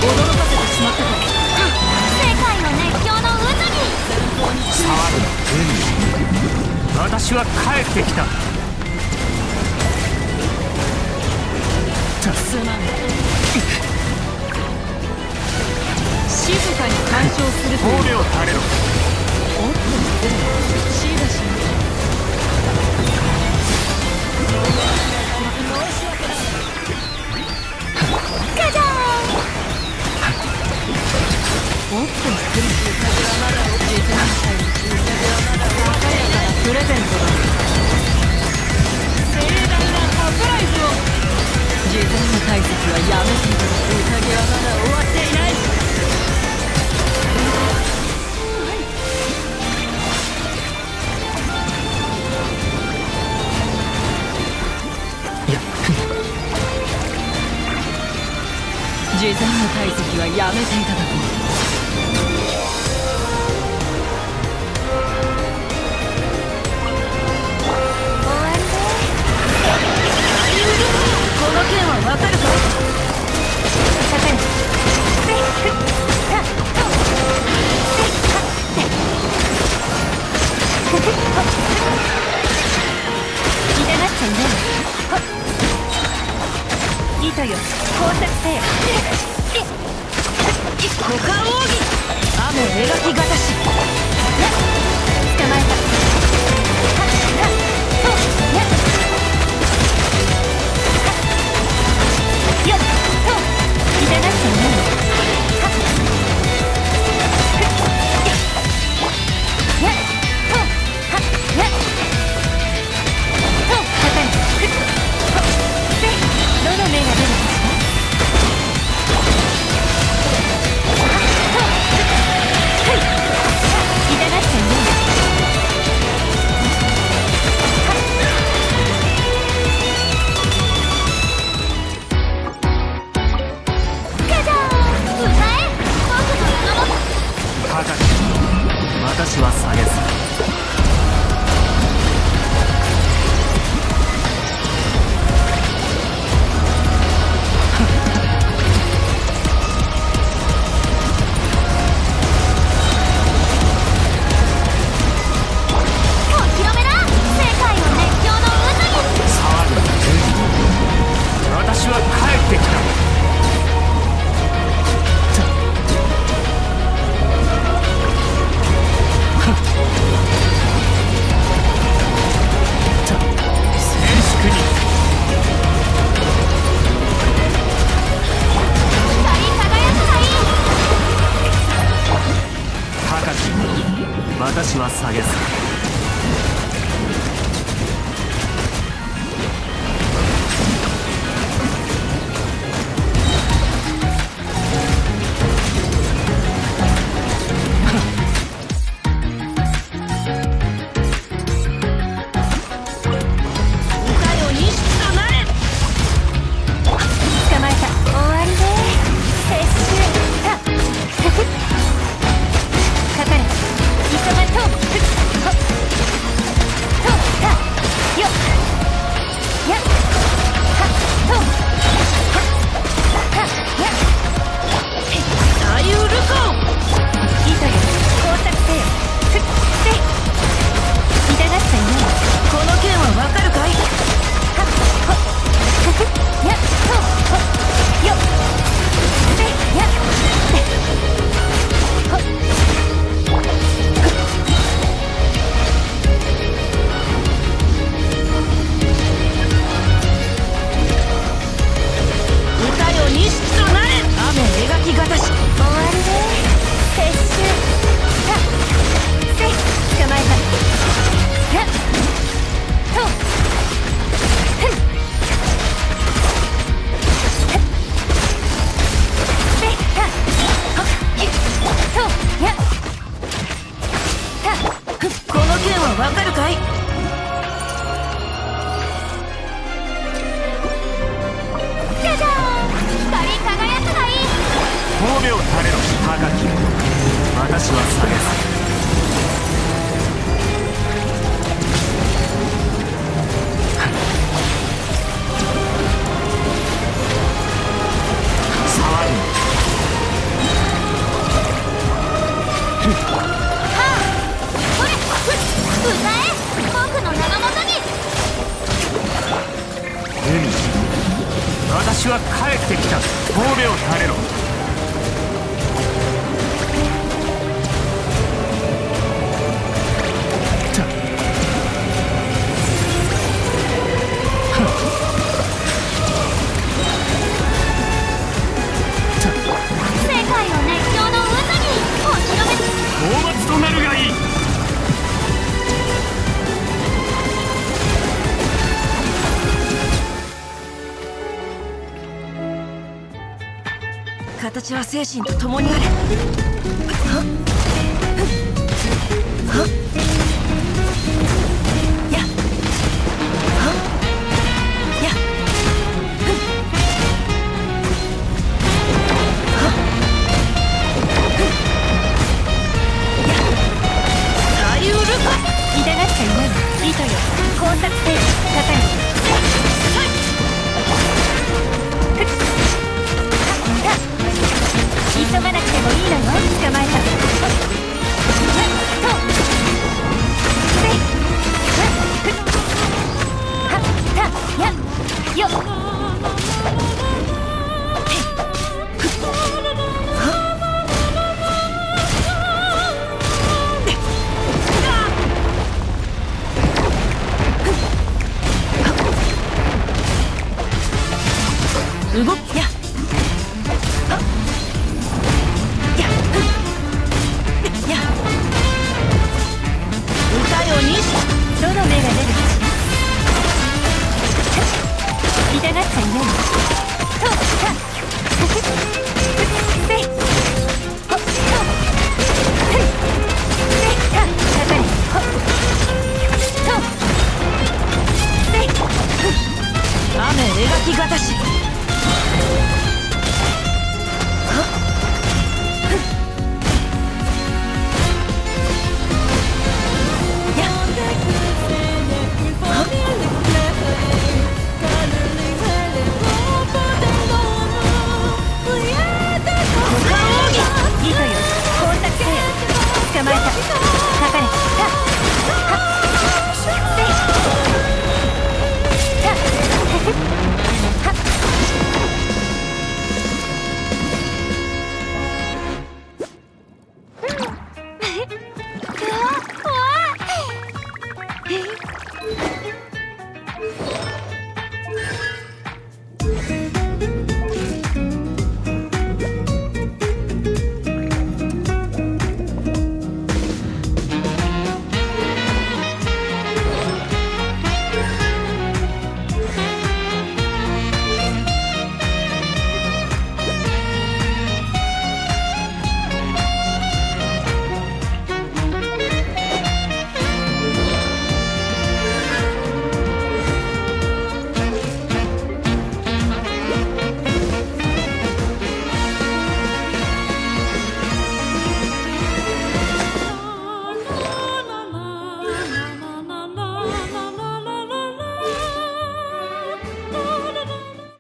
驚かせてしまったか。 世界の熱狂の渦に騒ぐな。私は帰ってきた。 すまん。静かに干渉するという。 褒を垂れろ。 おっと失礼。しばしガジャーン。 おっと失礼。実年祭ささやかなプレゼントだ。盛大なサプライズを。事前の解析はやめていた。宴はまだ終わっていない。事前の解析はやめていただこう。この件はわかるか。糸よ、工作せよ。股間奥義、雨描きがたし。捕まえた。 私は下げず。私は帰ってきた。私は下げず。私は下げず。騒ぐ褒を垂れろ。 世界を熱狂の渦にお披露目。 討伐となるがいい。 形は精神と共にあれ。 痛がっちゃいない。糸よ、工作せよ、肩に